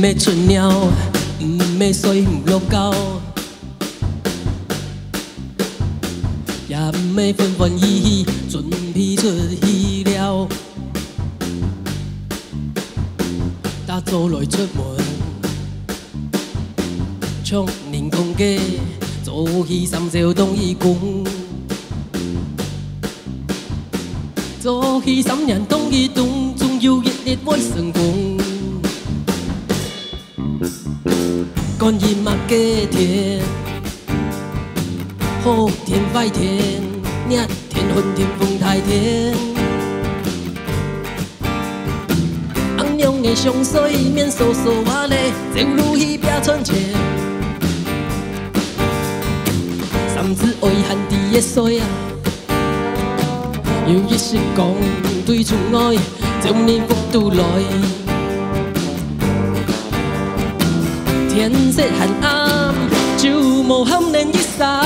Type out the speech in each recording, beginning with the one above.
要出鸟，唔要水唔落沟，也唔要纷纷喜喜准备出去了。打走来出门，冲人空街，做去三少东义公。 做去三年东一东，总有一日会成功。干一马给天，好天坏天，热天昏天风太天。红娘的上水免嗦嗦话咧，走路去拼存钱。三子为汉地的水啊！ 有一时讲对厝外，将你福渡来。天色黑暗，就无含连一沙。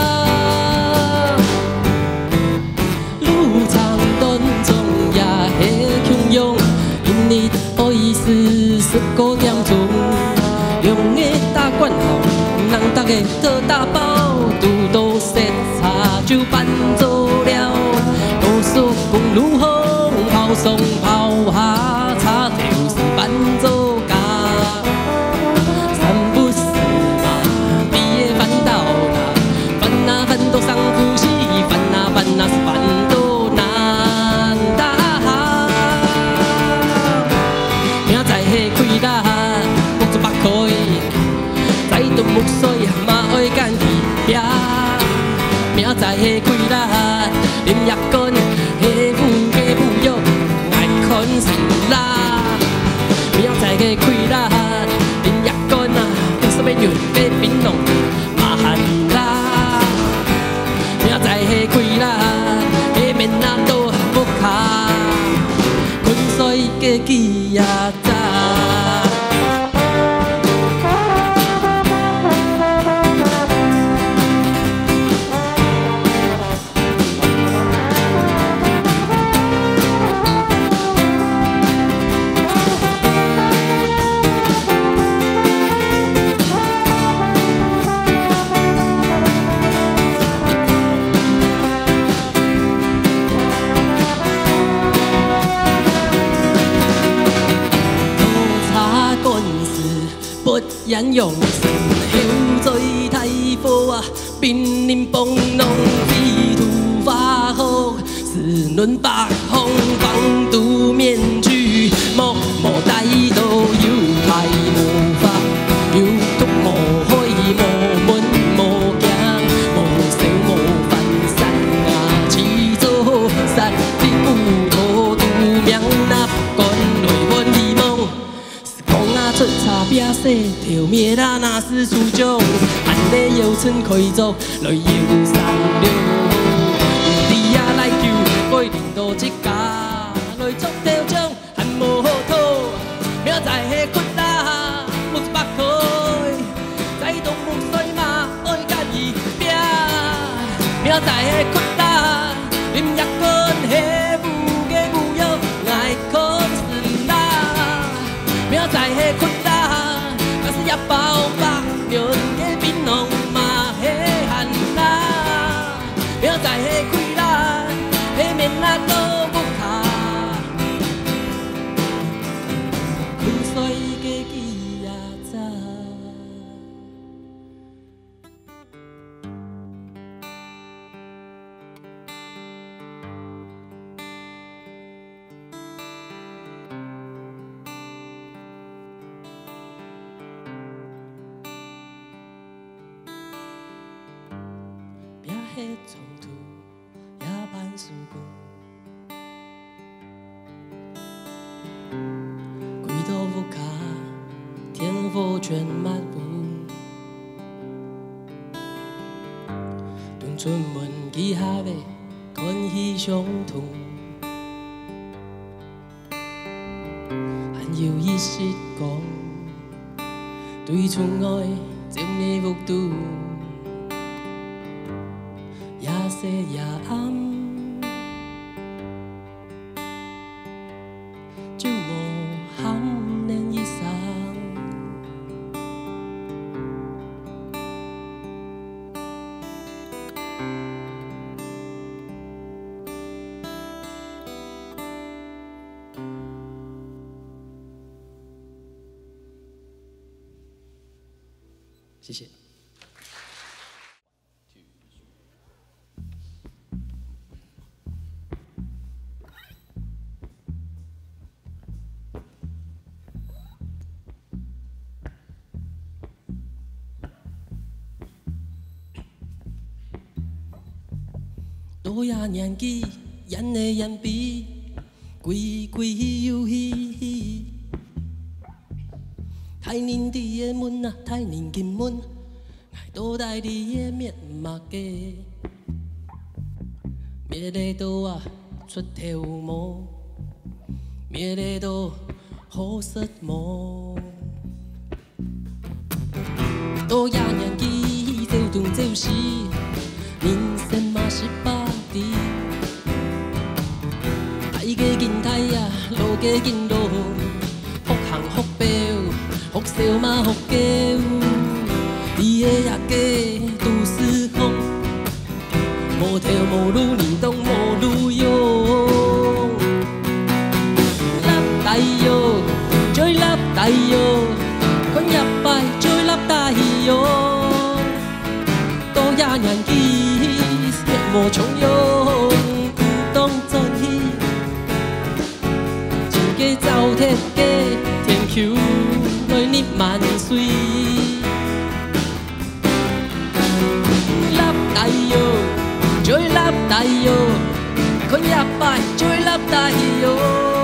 路长短总也会汹涌，因你好意思19点钟，用的大罐头，人大个特大包，拄到色茶就办做了。 公路风跑送跑下，茶就是伴奏家。三不四嘛，毕业烦恼啦，烦啊烦都上呼吸，烦啊烦啊是烦都难打。明仔迄开啦，木做北开，再动木水嘛爱干去拼。明仔迄开啦，啉夜干。 明仔个开啦，恁夜干啊，凭什么牛给槟榔麻烦啦？明仔个开啦，下面那都不卡，困睡个记呀早。 眼用神后在太火啊，濒临崩弄地图发后，四轮北风防毒面具，默默带到有牌无法，有毒无火无门无行，无想无犯散啊，起做散的骨头独命那干泪阮迷茫。 出茶饼洗，条面啦那是初中，安尼又剩开作，来又三六。你呀来求，过领导一家，来作条章，还无好讨。明仔迄骨啦，木一百块，再动木水嘛，爱家己拼。明仔迄骨啦，啉夜干迄牛个牛肉，爱可是啦。明仔迄骨。 也包白面嘅槟榔嘛稀罕啦，明仔迄开啦，下面那都不卡，困睡嘅记呀早。迄冲突也办事故，几多副卡，天火全满布，当出门去下尾，关系相同，还有一时讲，对厝外将你目睹。 夜夜暗，就无含连一裳。 谢谢。多呀年纪，演的演比，规规游戏。太年底的门啊，太年金门，爱多带你的面目家。灭个刀啊，出条毛，灭个刀好色毛。多呀年纪，走东走西，人生嘛18。大家紧大呀，路家紧路，福行福报，福寿嘛福家。伊的夜家都是风，无条无路，年冬无路用。笠大哟，追笠大哟，看入拜追笠大哟。多呀年纪，面无重用，不当真戏。一个走铁家，天球来日万岁。笠大哟，追笠大哟，看入拜追笠大哟。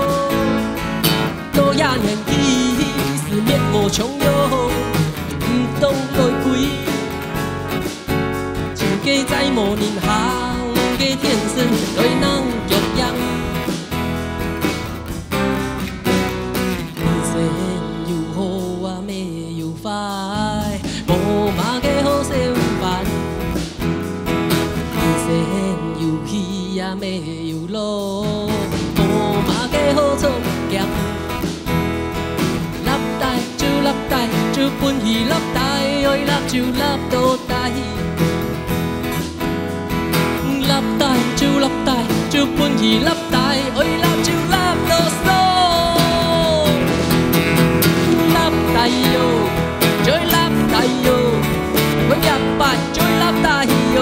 多呀年纪，是面无重用，不当来开。一个在无人行嘅天生来人育养。无嘛个好相伴，人生有喜也没有乐，无嘛个好作业。笠大就笠大，就欢喜笠大，爱笠就笠到大。笠大就笠大，就欢喜笠大，愛笠就笠到爽。笠大喲，再笠大喲，佢入拜再笠大喲。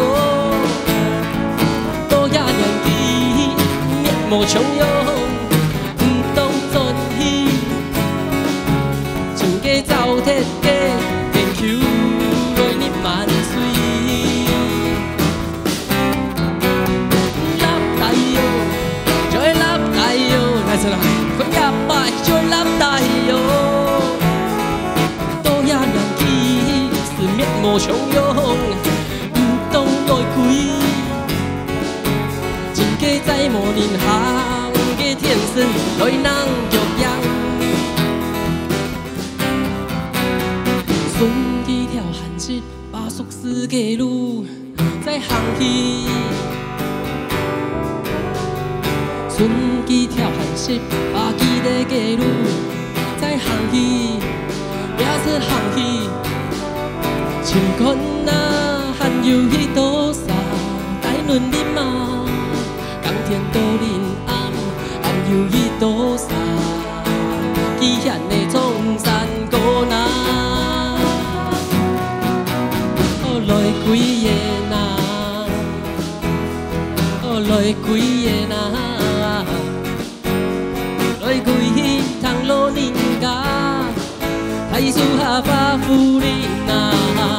多呀年紀，面無重用，唔當作戲。全家走鐵家，天球來日萬歲。佢入拜再笠大喲，多呀年紀是面無重用，唔當愛開。真假在無人行嘅天生來人育養。順幾條寒食，把宿世嘅路在行去。順幾條寒食，把記得嘅路再行去，也是行去。情困啊，還有一多少大輪的嘛？當天多林暗，還有一多少奇險的崇山高那？來幾個那？來幾個那？來幾趟路人家，太樹下花富林啊！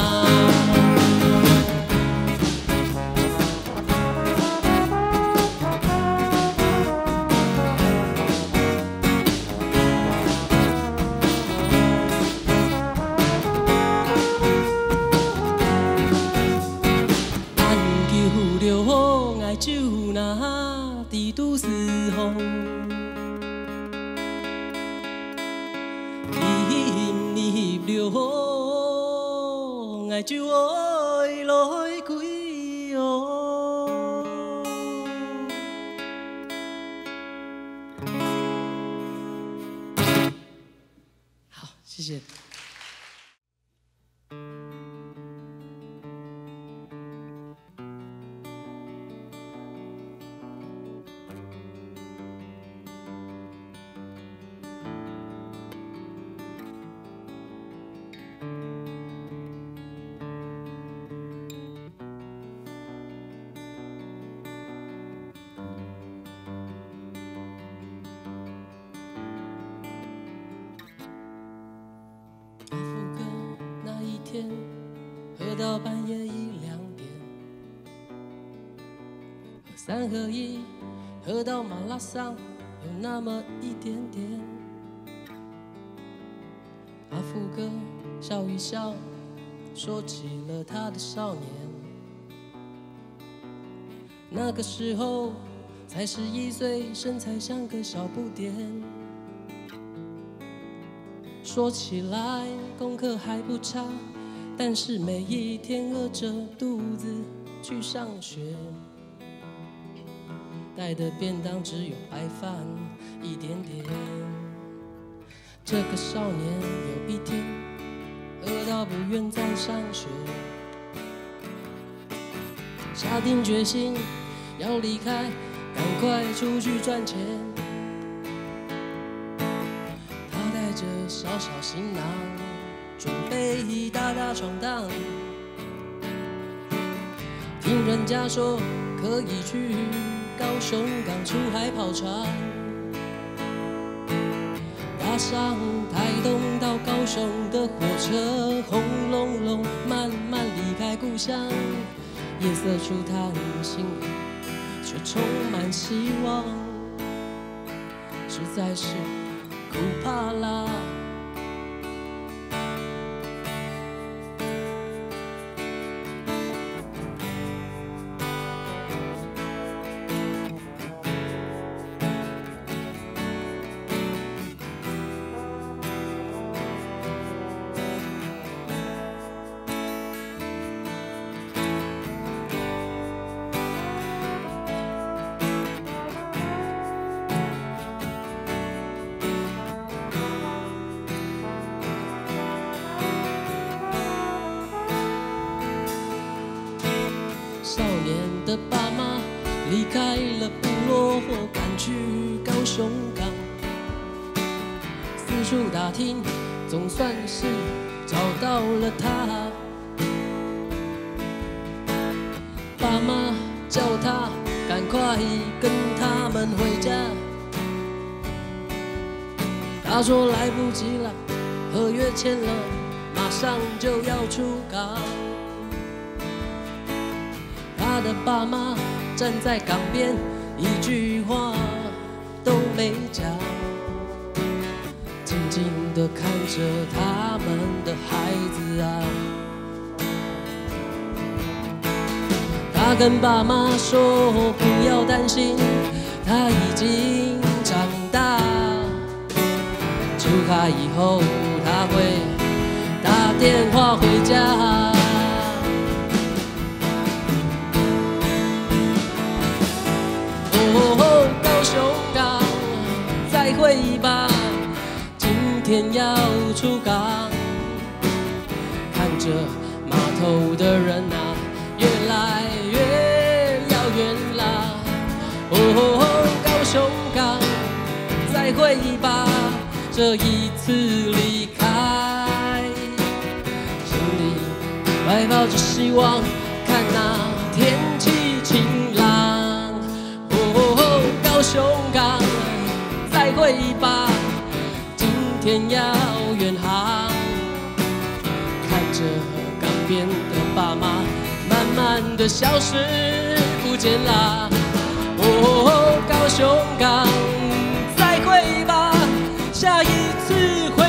安求了愛就那地都是紅。了，愛就愛來歸哦。好，謝謝。 喝到半夜1、2点，喝3合1，喝到马拉桑有那么一点点。阿福哥笑一笑，说起了他的少年。那个时候才11岁，身材像个小不点。说起来功课还不差，但是每一天饿着肚子去上学，带的便当只有白饭一点点。这个少年有一天饿到不愿再上学，下定决心要离开，赶快出去赚钱。他带着小小行囊，准备大大闯荡。听人家说可以去高雄港出海跑船，搭上台东到高雄的火车，轰隆隆慢慢离开故乡。夜色初探，心里却充满希望，实在是苦怕啦。少年的爸妈离开了部落，赶去高雄港，四处打听，总算是找到了他。爸妈叫他赶快跟他们回家，他说来不及了，合约签了，马上就要出港。他的爸妈站在港边，一句话都没讲，静静地看着他们的孩子啊。他跟爸妈说不要担心，他已经长大，出海以后他会打电话回家。高雄港，再会吧，今天要出港。看着码头的人啊，越来越遥远啦。高雄港，再会吧，这一次离开，心里怀抱着希望，看那天气晴朗。高雄港，再会吧，今天要远航。看着港边的爸妈，慢慢的消失不见啦。高雄港，再会吧，下一次会